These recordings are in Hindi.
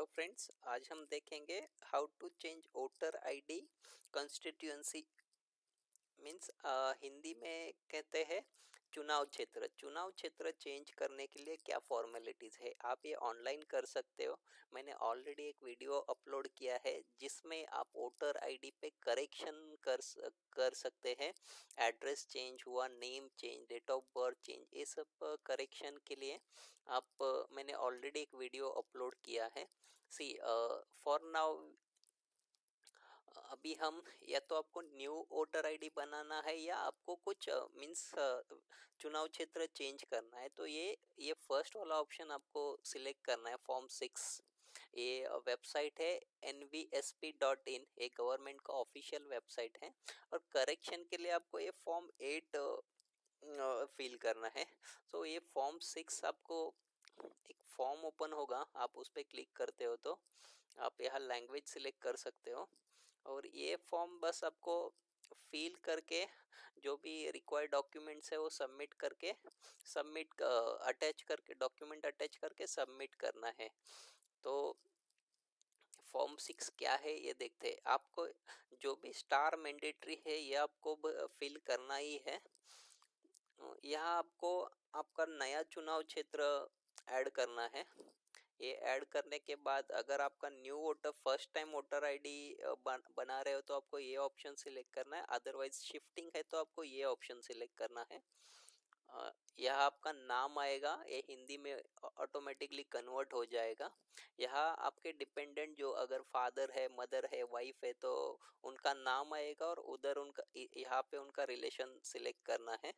फ्रेंड्स, आज हम देखेंगे how to change voter ID constituency means Hindi में कहते हैं चुनाव क्षेत्र चेंज करने के लिए क्या फॉर्मेलिटीज़ है। आप ये ऑनलाइन कर सकते हो। मैंने ऑलरेडी एक वीडियो अपलोड किया है जिसमें आप वोटर आईडी पे करेक्शन कर सकते हैं। एड्रेस चेंज हुआ, name change, date of birth change, ये सब करेक्शन के लिए मैंने ऑलरेडी एक वीडियो अपलोड किया है। सी फॉर नाउ अभी हम या तो आपको न्यू वोटर आईडी बनाना है या आपको कुछ मीन्स चुनाव क्षेत्र चेंज करना है, तो ये फर्स्ट वाला ऑप्शन आपको सिलेक्ट करना है, फॉर्म 6। ये वेबसाइट है nvsp.in, ये गवर्नमेंट का ऑफिशियल वेबसाइट है। और करेक्शन के लिए आपको ये फॉर्म 8 फिल करना है। तो ये फॉर्म 6 आपको एक फॉर्म ओपन होगा, आप उस पर क्लिक करते हो तो आप यहाँ लैंग्वेज सिलेक्ट कर सकते हो। और ये फॉर्म बस आपको फिल करके जो भी रिक्वायर्ड डॉक्यूमेंट्स है वो सबमिट अटैच करके डॉक्यूमेंट अटैच करके सबमिट करना है। तो फॉर्म 6 क्या है ये देखते हैं। आपको जो भी स्टार मैंडेटरी है ये आपको फिल करना ही है। यहाँ आपको आपका नया चुनाव क्षेत्र ऐड करना है। ये ऐड करने के बाद अगर आपका new voter first time voter ID बना रहे हो तो आपको ये ऑप्शन सिलेक्ट करना है। अदरवाइज शिफ्टिंग है तो आपको ये ऑप्शन सिलेक्ट करना है। यह आपका नाम आएगा, ये हिंदी में ऑटोमेटिकली कन्वर्ट हो जाएगा। यहाँ आपके डिपेंडेंट जो अगर फादर है, मदर है, वाइफ है तो उनका नाम आएगा और उधर उनका यहाँ पे उनका रिलेशन सिलेक्ट करना है।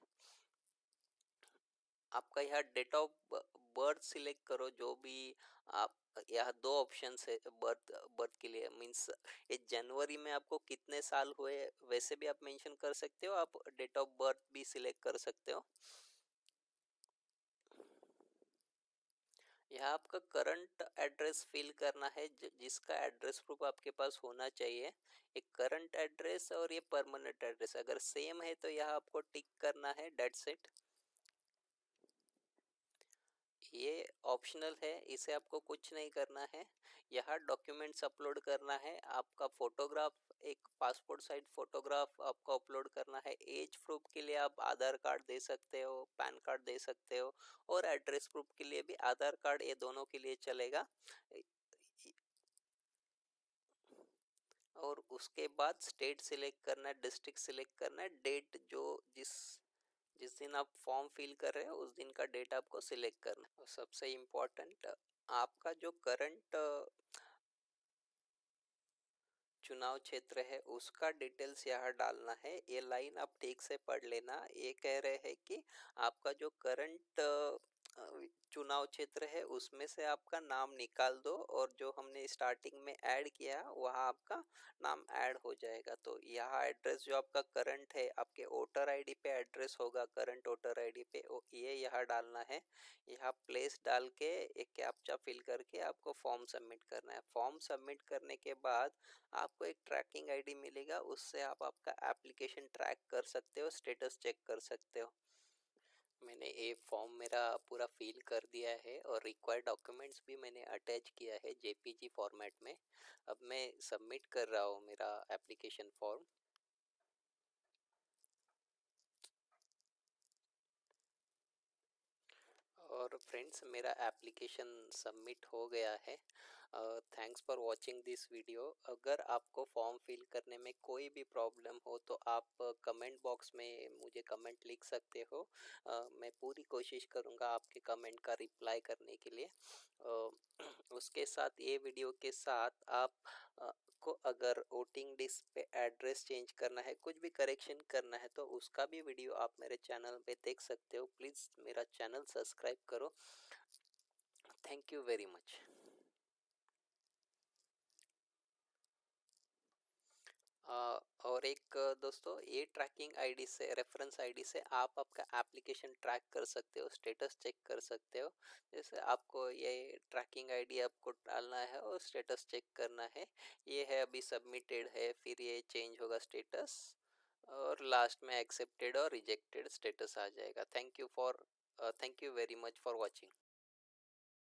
आपका यहाँ डेट ऑफ बर्थ सिलेक्ट करो, जो भी आप यहाँ दो ऑप्शन है बर्थ के लिए। मीन्स ये जनवरी में आपको कितने साल हुए वैसे भी आप मेंशन कर सकते हो, आप डेट ऑफ बर्थ भी सिलेक्ट कर सकते हो। यहाँ आपका करंट एड्रेस फिल करना है, जिसका एड्रेस प्रूफ आपके पास होना चाहिए। एक करंट एड्रेस और ये परमानेंट एड्रेस अगर सेम है तो यहाँ आपको टिक करना है, डेट्स इट। ये ऑप्शनल है, इसे आपको कुछ नहीं करना है। यहाँ डॉक्यूमेंट्स अपलोड करना है। आपका फोटोग्राफ, एक पासपोर्ट साइज फोटोग्राफ आपको अपलोड करना है। एज प्रूफ के लिए आप आधार कार्ड दे सकते हो, पैन कार्ड दे सकते हो, और एड्रेस प्रूफ के लिए भी आधार कार्ड, ये दोनों के लिए चलेगा। और उसके बाद स्टेट सिलेक्ट करना है, डिस्ट्रिक्ट सिलेक्ट करना है, डेट जो जिस दिन आप फॉर्म फिल कर रहे हो उस दिन का डेट आपको सिलेक्ट करना है। और सबसे इम्पोर्टेंट, आपका जो करंट चुनाव क्षेत्र है उसका डिटेल्स यहाँ डालना है। ये लाइन आप ठीक से पढ़ लेना। ये कह रहे हैं कि आपका जो करंट चुनाव क्षेत्र है उसमें से आपका नाम निकाल दो और जो हमने स्टार्टिंग में ऐड किया वहाँ आपका नाम ऐड हो जाएगा। तो यहाँ एड्रेस जो आपका करंट है, आपके वोटर आईडी पे एड्रेस होगा, करंट वोटर आईडी पे ये यहाँ डालना है। यहाँ प्लेस डाल के एक कैप्चा फिल करके आपको फॉर्म सबमिट करना है। फॉर्म सबमिट करने के बाद आपको एक ट्रैकिंग आईडी मिलेगा, उससे आप आपका एप्लीकेशन ट्रैक कर सकते हो, स्टेटस चेक कर सकते हो। मैंने ये फॉर्म मेरा पूरा फिल कर दिया है और रिक्वायर्ड डॉक्यूमेंट्स भी मैंने अटैच किया है जेपीजी फॉर्मेट में। अब मैं सबमिट कर रहा हूँ मेरा एप्लीकेशन फॉर्म। और फ्रेंड्स, मेरा एप्लीकेशन सबमिट हो गया है। Thanks for watching this video. अगर आपको फॉर्म फिल करने में कोई भी प्रॉब्लम हो तो आप कमेंट बॉक्स में मुझे कमेंट लिख सकते हो। मैं पूरी कोशिश करूँगा आपके कमेंट का रिप्लाई करने के लिए। उसके साथ ये वीडियो के साथ आप को अगर वोटिंग लिस्ट पे एड्रेस चेंज करना है, कुछ भी करेक्शन करना है, तो उसका भी वीडियो आप मेरे चैनल पे देख सकते हो। प्लीज़ मेरा चैनल सब्सक्राइब करो। Thank you very much. और एक दोस्तों, ये ट्रैकिंग आईडी से, रेफरेंस आईडी से आप आपका एप्लीकेशन ट्रैक कर सकते हो, स्टेटस चेक कर सकते हो। जैसे आपको ये ट्रैकिंग आईडी आपको डालना है और स्टेटस चेक करना है। ये है अभी सबमिटेड है, फिर ये चेंज होगा स्टेटस और लास्ट में एक्सेप्टेड और रिजेक्टेड स्टेटस आ जाएगा। Thank you very much for watching.